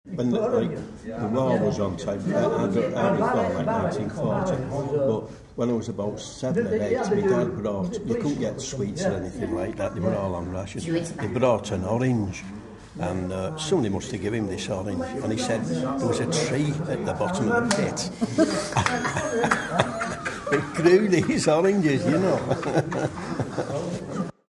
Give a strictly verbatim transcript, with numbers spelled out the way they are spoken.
When the, like, the war was on tape, I, I, got, I was born like nineteen forty, but when I was about seven or eight, my dad brought, you couldn't get sweets or anything like that, they were all on ration. He brought an orange, and uh, somebody must have given him this orange, and he said there was a tree at the bottom of the pit. It grew these oranges, you know.